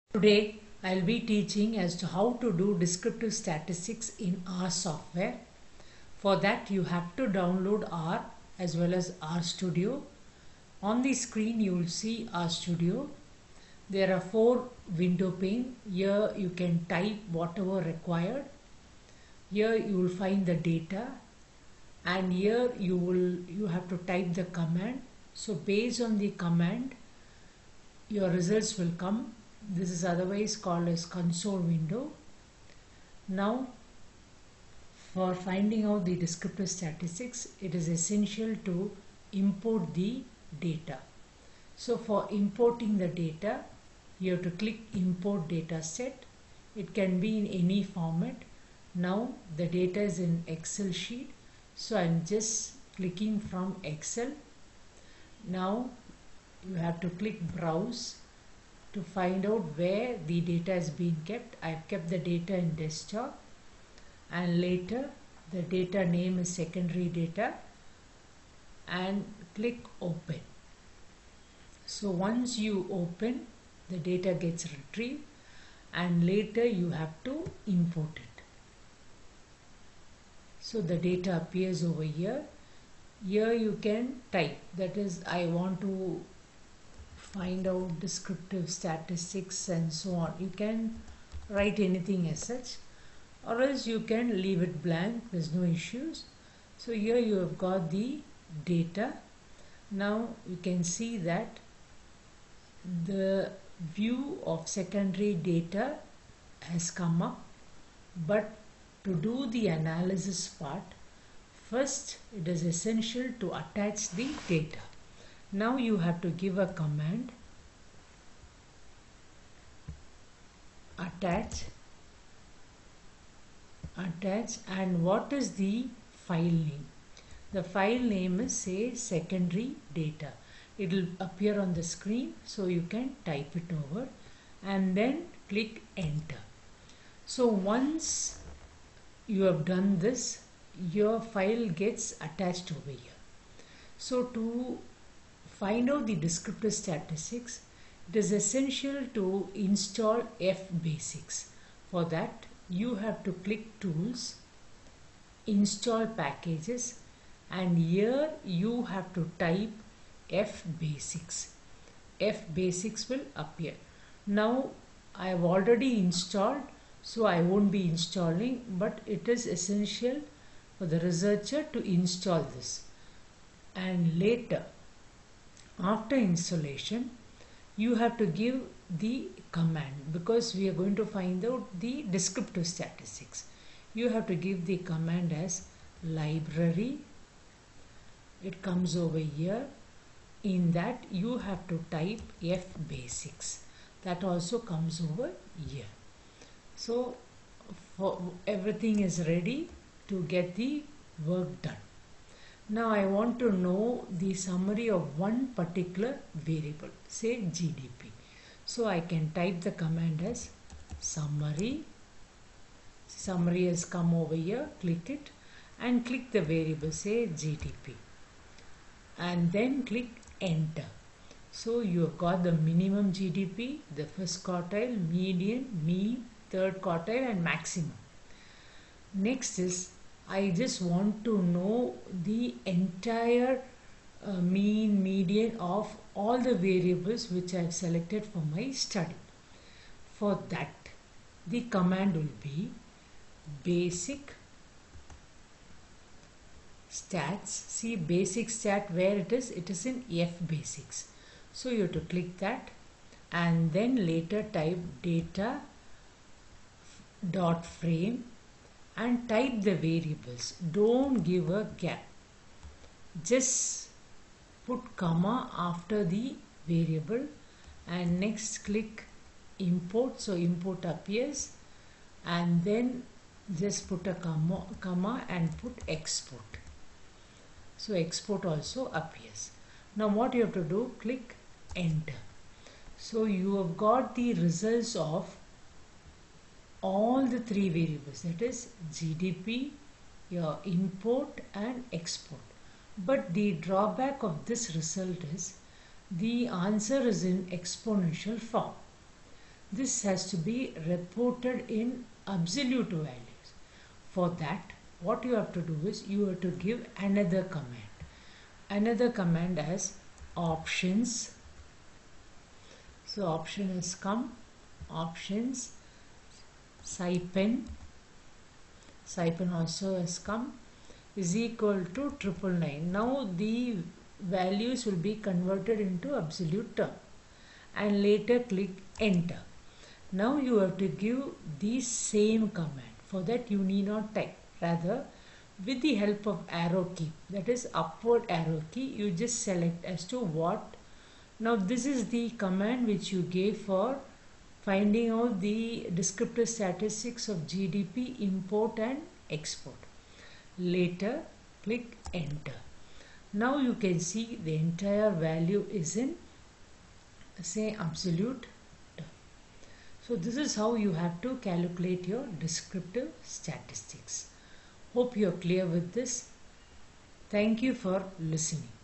Today I'll be teaching as to how to do descriptive statistics in R software. For that you have to download R as well as RStudio. On the screen you will see RStudio. There are 4 window pane. Here you can type whatever required. Here you will find the data, and here you have to type the command. So based on the command your results will come. This is otherwise called as console window. Now for finding out the descriptive statistics, it is essential to import the data. So for importing the data, you have to click import data set. It can be in any format. Now the data is in Excel sheet, so I'm just clicking from Excel. Now you have to click browse to find out where the data is being kept. I've kept the data in desktop, and later the data name is secondary data, and click open. So once you open, the data gets retrieved, and later you have to import it. So the data appears over here. Here you can type, that is, I want to find out descriptive statistics and so on. You can write anything as such, or else you can leave it blank. There's no issues. So here you have got the data. Now you can see that the view of secondary data has come up, but to do the analysis part, first it is essential to attach the data. Now you have to give a command, attach, and what is the file name? The file name is, say, secondary data. It will appear on the screen, so you can type it over and then click enter. So once you have done this, your file gets attached over here. So to find out the descriptive statistics, it is essential to install FBasics. For that, you have to click Tools, Install Packages, and here you have to type FBasics. FBasics will appear. Now I have already installed, so I won't be installing, but it is essential for the researcher to install this. And later, after installation, you have to give the command, because we are going to find out the descriptive statistics. You have to give the command as library. It comes over here. In that you have to type FBasics. That also comes over here. So everything is ready to get the work done. Now I want to know the summary of one particular variable, say GDP. So I can type the command as summary. Summary has come over here, click it and click the variable, say GDP, and then click enter. So you have got the minimum GDP, the first quartile, median, mean, third quartile and maximum. Next is, I just want to know the entire mean, median of all the variables which I have selected for my study. For that, the command will be basic stats. See, basic stat, where it is in FBasics. So you have to click that, and then later type data dot frame and type the variables. Don't give a gap. Just put comma after the variable, and next click import. So import appears, and then just put a comma and put export. So export also appears. Now what you have to do, click enter. So you have got the results of all the 3 variables, that is GDP, your import and export. But the drawback of this result is the answer is in exponential form. this has to be reported in absolute values. For that, what you have to do is you have to give another command. Another command as options. So option has come, options, Saipan also has come, is equal to 999. Now the values will be converted into absolute term, and later click enter. Now you have to give the same command. For that you need not type, rather with the help of arrow key, that is upward arrow key, you just select as to what. Now this is the command which you gave for finding out the descriptive statistics of GDP import and export. Later click enter. Now you can see the entire value is in, say, absolute term. So this is how you have to calculate your descriptive statistics. Hope you are clear with this. Thank you for listening.